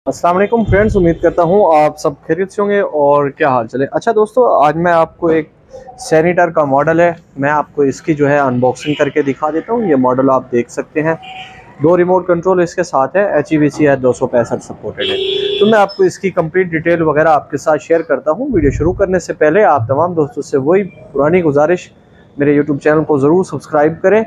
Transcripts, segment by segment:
अस्सलाम वालेकुम फ्रेंड्स, उम्मीद करता हूँ आप सब खैरियत से होंगे। और क्या हाल चले। अच्छा दोस्तों, आज मैं आपको एक सैनिटर का मॉडल है, मैं आपको इसकी जो है अनबॉक्सिंग करके दिखा देता हूँ। ये मॉडल आप देख सकते हैं, 2 रिमोट कंट्रोल इसके साथ है, HEVC है, 265 सपोर्टेड है। तो मैं आपको इसकी कंप्लीट डिटेल वगैरह आपके साथ शेयर करता हूँ। वीडियो शुरू करने से पहले आप तमाम दोस्तों से वही पुरानी गुजारिश, मेरे यूट्यूब चैनल को ज़रूर सब्सक्राइब करें।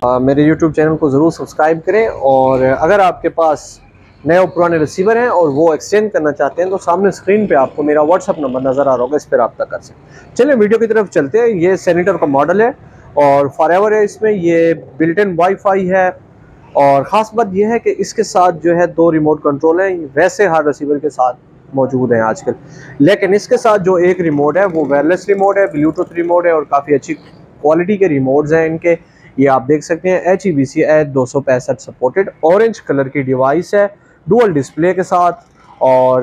और अगर आपके पास नए और पुराने रिसीवर हैं और वो एक्सचेंज करना चाहते हैं तो सामने स्क्रीन पे आपको मेरा व्हाट्सअप नंबर नज़र आ रहा होगा, इस पर रब्ता कर सकते हैं। चलिए वीडियो की तरफ चलते हैं। ये सैनिटर का मॉडल है और फॉरएवर है। इसमें ये बिल्ट इन वाईफाई है और ख़ास बात यह है कि इसके साथ जो है 2 रिमोट कंट्रोल हैं। वैसे हर रिसीवर के साथ मौजूद हैं आजकल, लेकिन इसके साथ जो एक रिमोट है वो वायरलेस रिमोट है, ब्लूटूथ रिमोट है और काफ़ी अच्छी क्वालिटी के रिमोट्स हैं इनके। ये आप देख सकते हैं, HEVC 265 सपोर्टेड ऑरेंज कलर की डिवाइस है, डुअल डिस्प्ले के साथ। और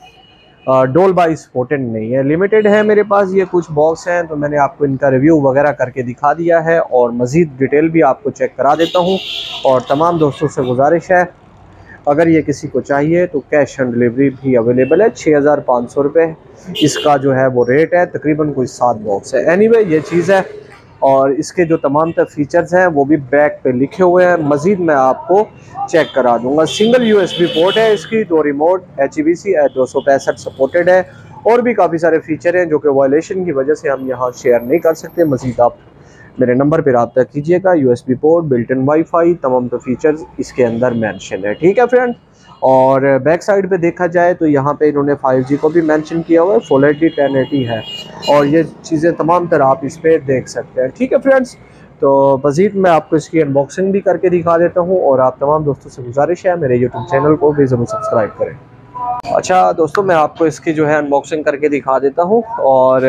डोल बाई सपोर्टेड नहीं है, लिमिटेड है। मेरे पास ये कुछ बॉक्स हैं तो मैंने आपको इनका रिव्यू वगैरह करके दिखा दिया है और मज़ीद डिटेल भी आपको चेक करा देता हूँ। और तमाम दोस्तों से गुजारिश है, अगर ये किसी को चाहिए तो कैश ऑन डिलीवरी भी अवेलेबल है। 6500 रुपये इसका जो है वो रेट है। तकरीबन कोई 7 बॉक्स है। एनीवे ये चीज़ है और इसके जो तमाम तर फीचर्स हैं वो भी बैक पे लिखे हुए हैं। मज़ीद मैं आपको चेक करा दूंगा। सिंगल USB पोर्ट है इसकी, 2 रिमोट, HEVC 265 सपोर्टेड है और भी काफ़ी सारे फीचर हैं जो कि वायलेशन की वजह से हम यहाँ शेयर नहीं कर सकते। मज़ीद आप मेरे नंबर पर रब्ता कीजिएगा। USB port, built in WiFi, तमाम तो फीचर्स इसके अंदर मेंशन है। ठीक है फ्रेंड। और बैक साइड पे देखा जाए तो यहाँ पे इन्होंने 5G को भी मेंशन किया हुआ है, फुल HD 1080 है और ये चीज़ें तमाम तरह आप इस पर देख सकते हैं। ठीक है फ्रेंड्स, तो मज़ीद मैं आपको इसकी अनबॉक्सिंग भी करके दिखा देता हूँ और आप तमाम दोस्तों से गुजारिश है मेरे यूट्यूब चैनल को भी ज़रूर सब्सक्राइब करें। अच्छा दोस्तों, मैं आपको इसकी जो है अनबॉक्सिंग करके दिखा देता हूँ। और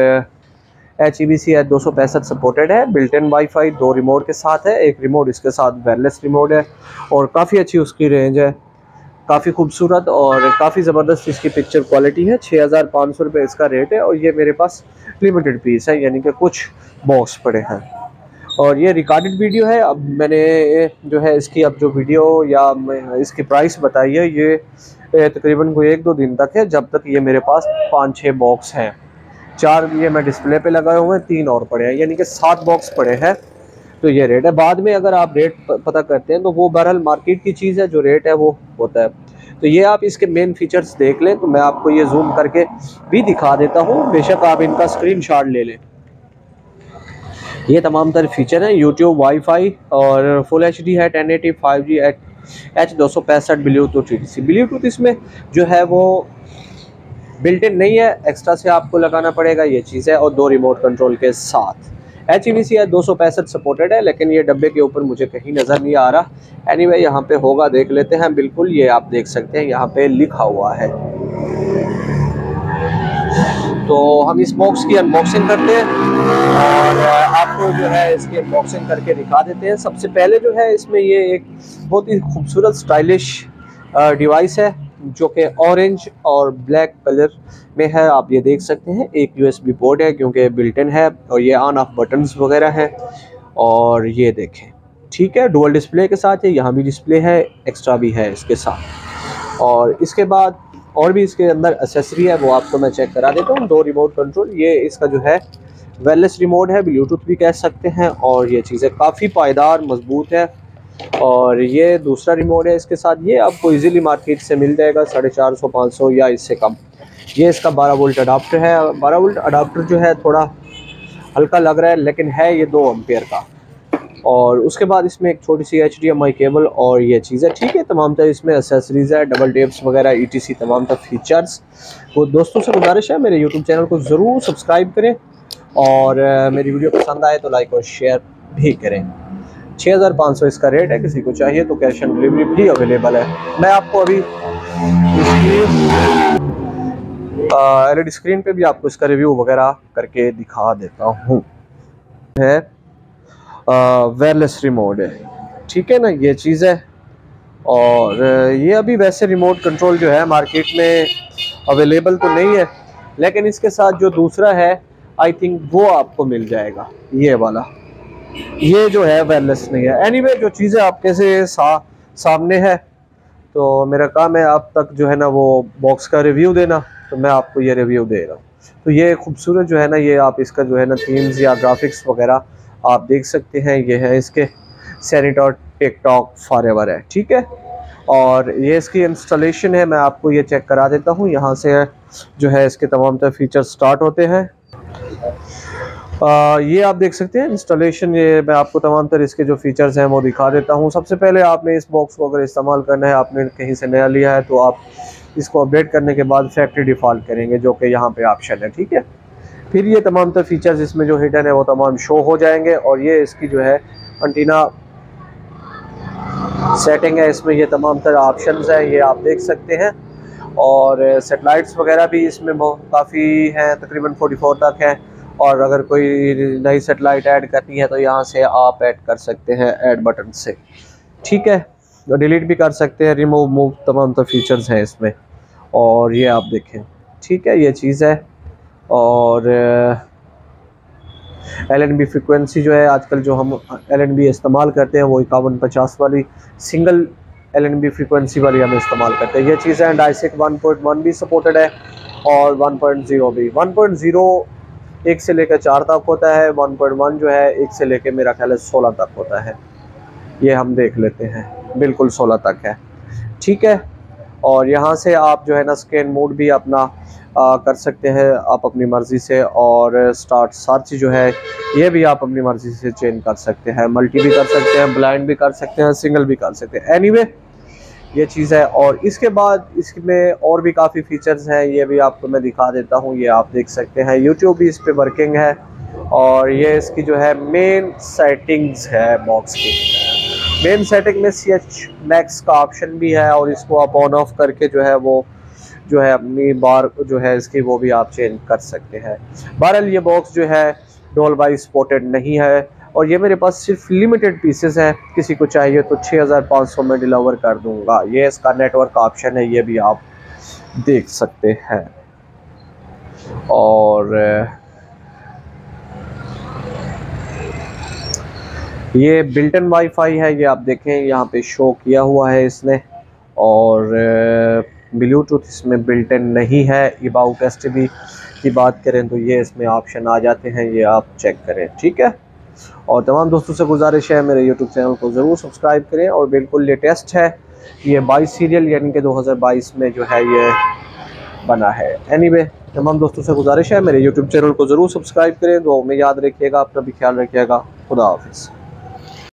HEVC 265 सपोर्टेड है, बिल्ट इन वाईफाई, 2 रिमोट के साथ है। एक रिमोट इसके साथ वायरलेस रिमोट है और काफ़ी अच्छी उसकी रेंज है, काफ़ी खूबसूरत और काफ़ी ज़बरदस्त इसकी पिक्चर क्वालिटी है। 6500 रुपये इसका रेट है और ये मेरे पास लिमिटेड पीस है, यानी कि कुछ बॉक्स पड़े हैं। और ये रिकॉर्डेड वीडियो है। अब मैंने जो है इसकी अब जो वीडियो या इसकी प्राइस बताई है, ये तकरीबन कोई 1-2 दिन तक है, जब तक ये मेरे पास 5-6 बॉक्स हैं। 4 ये मैं डिस्प्ले पे लगाए हुए हैं, 3 और पड़े हैं, यानी कि 7 बॉक्स पड़े हैं। तो ये रेट है। बाद में अगर आप रेट पता करते हैं तो वो बहरहाल मार्केट की चीज़ है, जो रेट है वो होता है। तो ये आप इसके मेन फीचर्स देख लें तो मैं आपको ये जूम करके भी दिखा देता हूँ, बेशक आप इनका स्क्रीनशॉट ले लें। ये तमाम तरह फीचर हैं, यूट्यूब, वाईफाई और फुल HD है, 1080, 5G, H265, Bluetooth ETC। Bluetooth इसमें जो है वो बिल्ट इन नहीं है, एक्स्ट्रा से आपको लगाना पड़ेगा, ये चीज़ है। और 2 रिमोट कंट्रोल के साथ HEVC 265 सपोर्टेड है, लेकिन ये डब्बे के ऊपर मुझे कहीं नज़र नहीं आ रहा। एनीवे यहाँ पे होगा, देख लेते हैं। बिल्कुल ये आप देख सकते हैं, यहाँ पे लिखा हुआ है। तो हम इस बॉक्स की अनबॉक्सिंग करते हैं और आपको जो है इसकी अनबॉक्सिंग करके दिखा देते हैं। सबसे पहले जो है इसमें ये एक बहुत ही खूबसूरत स्टाइलिश डिवाइस है जो कि ऑरेंज और ब्लैक कलर में है। आप ये देख सकते हैं, एक USB पोर्ट है क्योंकि बिल्ट इन है और ये ऑन ऑफ बटन्स वगैरह है। और ये देखें, ठीक है, डुअल डिस्प्ले के साथ है, यहाँ भी डिस्प्ले है, एक्स्ट्रा भी है इसके साथ। और इसके बाद और भी इसके अंदर एसेसरी है, वो आपको मैं चेक करा देता हूँ। 2 रिमोट कंट्रोल, ये इसका जो है वायरलेस रिमोट है, ब्लूटूथ भी कह सकते हैं और ये चीज़ें काफ़ी पायदार मजबूत है। और ये दूसरा रिमोट है इसके साथ, ये आपको इजीली मार्केट से मिल जाएगा 450-500 या इससे कम। ये इसका 12 वोल्ट अडाप्टर है। 12 वोल्ट अडाप्टर जो है थोड़ा हल्का लग रहा है, लेकिन है ये 2 एम्पियर का। और उसके बाद इसमें एक छोटी सी HDMI केबल और ये चीज़ है। ठीक है, तमाम तरह इसमें एसेसरीज़ है, डबल टेप्स वगैरह, ETC, तमाम तरह फीचर्स। वो दोस्तों से गुजारिश है मेरे यूट्यूब चैनल को ज़रूर सब्सक्राइब करें और मेरी वीडियो पसंद आए तो लाइक और शेयर भी करें। 6500 इसका रेट है, किसी को चाहिए तो कैश ऑन डिलीवरी भी अवेलेबल है। मैं आपको अभी LED स्क्रीन पे भी आपको इसका रिव्यू वगैरह करके दिखा देता हूँ। है वायरलेस रिमोट है, ठीक है ना, ये चीज़ है। और ये अभी वैसे रिमोट कंट्रोल जो है मार्केट में अवेलेबल तो नहीं है, लेकिन इसके साथ जो दूसरा है आई थिंक वो आपको मिल जाएगा, ये वाला। ये जो है वायरलेस नहीं है। एनीवे जो चीज़ें आपके से सामने है तो मेरा काम है आप तक जो है ना वो बॉक्स का रिव्यू देना, तो मैं आपको ये रिव्यू दे रहा हूँ। तो ये खूबसूरत जो है ना, ये आप इसका जो है ना थीम्स या ग्राफिक्स वगैरह आप देख सकते हैं। ये है इसके सेनेटर टिकटॉक फॉरएवर है, ठीक है। और ये इसकी इंस्टॉलेशन है, मैं आपको ये चेक करा देता हूँ। यहाँ से जो है इसके तमाम तरह फीचर्स स्टार्ट होते हैं। ये आप देख सकते हैं इंस्टॉलेशन। ये मैं आपको तमाम तरह इसके जो फीचर्स हैं वो दिखा देता हूँ। सबसे पहले आपने इस बॉक्स को अगर इस्तेमाल करना है, आपने कहीं से नया लिया है, तो आप इसको अपडेट करने के बाद फैक्ट्री डिफ़ॉल्ट करेंगे, जो कि यहाँ पे ऑप्शन है, ठीक है। फिर ये तमाम तरह फीचर्स इसमें जो हिडन है वो तमाम शो हो जाएंगे। और ये इसकी जो है एंटीना सेटिंग है, इसमें ये तमाम तरह ऑप्शंस हैं, ये आप देख सकते हैं। और सेटेलाइट्स वगैरह भी इसमें बहुत काफ़ी हैं, तकरीबन 44 तक हैं। और अगर कोई नई सेटेलाइट ऐड करनी है तो यहाँ से आप ऐड कर सकते हैं ऐड बटन से, ठीक है। डिलीट भी कर सकते हैं, रिमूव मूव तमाम तो फीचर्स हैं इसमें। और ये आप देखें, ठीक है, ये चीज़ है। और LNB फ्रिक्वेंसी जो है आजकल जो हम LNB इस्तेमाल करते हैं वो 5150 वाली सिंगल LNB फ्रिक्वेंसी वाली हम इस्तेमाल करते हैं। ये चीज़ें हैं। डायसिक 1.1 भी सपोर्टेड है और 1.0 भी। 1.0 1 से लेकर 4 तक होता है, 1.1 जो है 1 से लेकर मेरा ख्याल है 16 तक होता है। ये हम देख लेते हैं, बिल्कुल 16 तक है, ठीक है। और यहाँ से आप जो है ना स्कैन मोड भी अपना कर सकते हैं आप अपनी मर्ज़ी से। और स्टार्ट सर्च जो है ये भी आप अपनी मर्ज़ी से चेंज कर सकते हैं। मल्टी भी कर सकते हैं, ब्लाइंड भी कर सकते हैं, सिंगल भी कर सकते हैं। एनीवे ये चीज़ है। और इसके बाद इसमें और भी काफ़ी फीचर्स हैं, ये भी आपको मैं दिखा देता हूँ। ये आप देख सकते हैं, यूट्यूब भी इस पर वर्किंग है। और ये इसकी जो है मेन सेटिंग्स है बॉक्स की। मेन सेटिंग में CH मैक्स का ऑप्शन भी है, और इसको आप ऑन ऑफ करके जो है वो जो है अपनी बार जो है इसकी वो भी आप चेंज कर सकते हैं। बहरहाल ये बॉक्स जो है डॉल्बी सपोर्टेड नहीं है, और ये मेरे पास सिर्फ लिमिटेड पीसेस हैं। किसी को चाहिए तो 6500 में डिलीवर कर दूंगा। ये इसका नेटवर्क का ऑप्शन है, ये भी आप देख सकते हैं। और ये बिल्ट इन वाईफाई है, ये आप देखें यहाँ पे शो किया हुआ है इसने। और ब्लूटूथ इसमें बिल्ट इन नहीं है। अबाउट STB की बात करें तो ये इसमें ऑप्शन आ जाते हैं, ये आप चेक करें, ठीक है। और तमाम दोस्तों से गुजारिश है मेरे YouTube चैनल को ज़रूर सब्सक्राइब करें। और बिल्कुल लेटेस्ट है ये 22 सीरियल, यानी कि 2022 में जो है ये बना है। एनीवे तमाम दोस्तों से गुजारिश है मेरे YouTube चैनल को ज़रूर सब्सक्राइब करें। तो में याद रखिएगा, अपना भी ख्याल रखिएगा। खुदा हाफिज़।